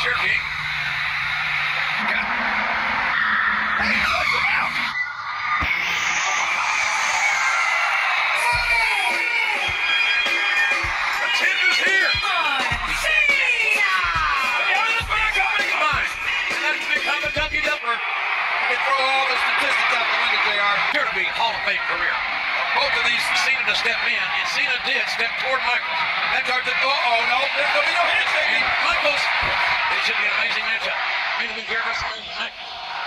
Sure King. Hey, look out! The tender's here! Cena! And that's become a W-dubber. You can throw all the statistics out the window, JR. Here to be Hall of Fame career. Both of these, Cena to step in, and Cena did step toward Michaels. That started to, no, there's going to be no handshake. Michaels, it should be an amazing matchup. Maybe we hear wrestling Michaels.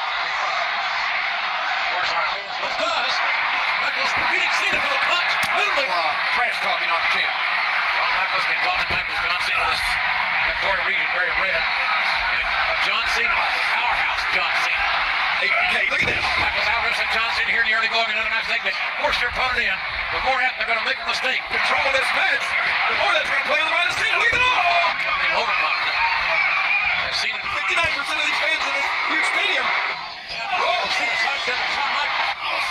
It does. Michaels beating Cena for the punch. Literally trash talking on the champ. Shawn Michaels can talk to Michaels. John Cena was that Corey Reed very red. And John Cena, powerhouse John Cena. Hey, look at this. Michaels out wrestling John Cena here in the early going another match segment. Force your opponent in. The more apt they're going to make a mistake. Control this match. The more that's going to play on the mind of Cena. Look at it all. They overconfident. Cena, 59% of these fans in this huge stadium. Cena sidestepping Shawn Michaels.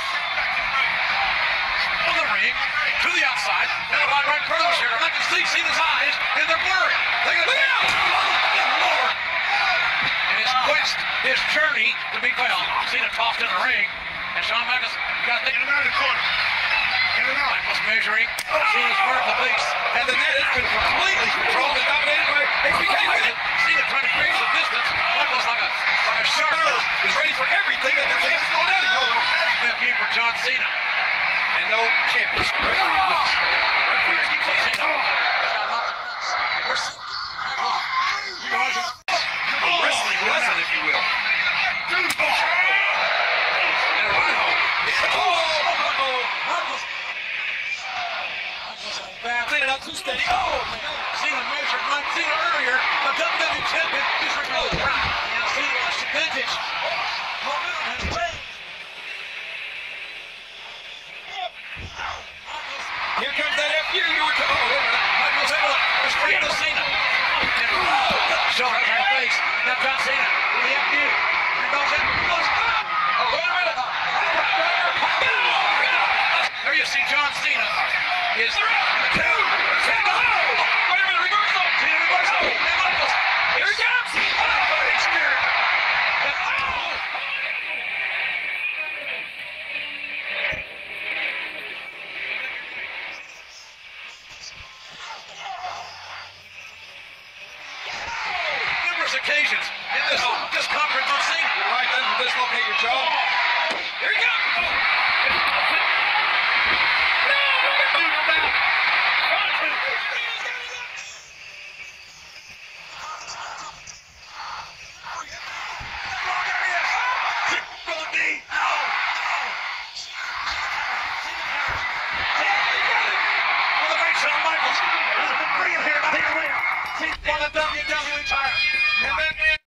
On the ring, to the outside. Now the right front of the shoulder. I can see Cena's eyes, and they're blurry. They're going to look out. Lord. And his quest, his journey to be found. Cena tossed in the ring, and Shawn Michaels got taken out of the corner. Michaels measuring. Cena's part of the base. And the net has been completely controlled and dominated by HBK. Cena trying to create some distance. Michaels like a shark. He's ready for everything that the champ's going at him. No game for John Cena. And no championship. Referee keeps on Cena. A wrestling lesson, if you will. And a run home. Cena not too steady. Cena measured Mike Cena earlier. The WWE champion is removed. And Cena lost advantage. Momentum has played. Here comes that FU. Michaels able to straight to Cena. Shoulder to the face. Now John Cena with the FU. Here goes that. Wait a minute. There you see John Cena. Is there two? Wait a minute, reversal! Cena reversal! And Michaels, here he comes! He's scared! Numerous occasions in this conference on Cena. You're right, doesn't dislocate your jaw. Here he comes! Shawn Michaels has been bringing here to the WWE title. And then